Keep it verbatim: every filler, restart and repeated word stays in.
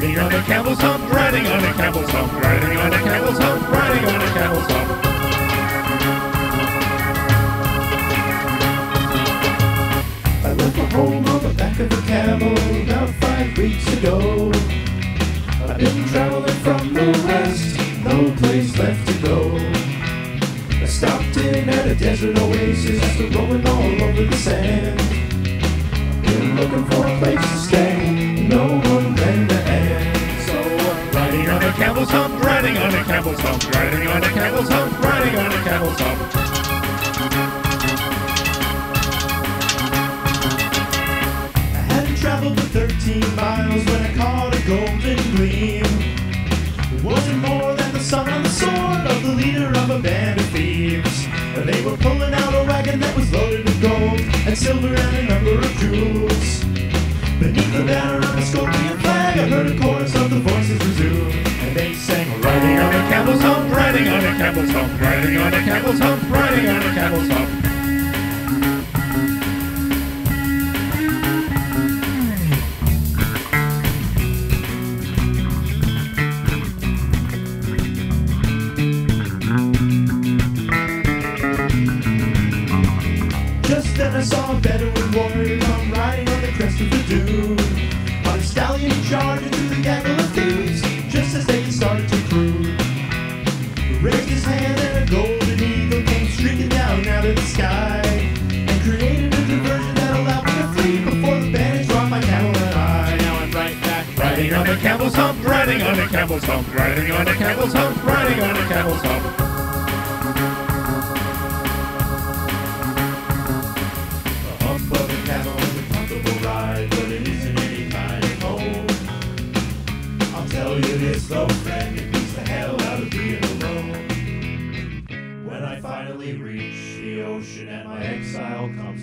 Riding on a camel's hump, riding on a camel's hump, riding on a camel's hump, riding on a camel's hump. I left my home on the back of a camel about five weeks ago. I've been traveling from the west, no place left to go. I stopped in at a desert oasis, rolling all over the sand. Been looking for a place to stay, no one lent a hand. So I'm Riding on a camel's hump, riding on a camel's hump, riding on a camel's hump, riding on a camel's hump. traveled for thirteen miles when I caught a golden gleam. It wasn't more than the sun on the sword of the leader of a band of thieves. And they were pulling out a wagon that was loaded with gold and silver and a number of jewels. Beneath the banner of a scorpion flag, I heard a chorus of the voices resume, and they sang, riding on a camel's hump, riding on a camel's hump, riding on a camel's hump, riding on a camel's hump. Just then I saw a Bedouin warrior come riding on the crest of the dune. On a stallion he charged into the gaggle of thieves, just as they started to cruise. He raised his hand and a golden eagle came streaking down out of the sky, and created a diversion that allowed me to flee before the bandits robbed my camel and I. Now I'm right back, riding on a camel's hump, riding on a camel's hump, riding on a camel's hump, riding on a camel's hump. Tell you this though, friend, it beats the hell out of being alone. When I finally reach the ocean and my exile comes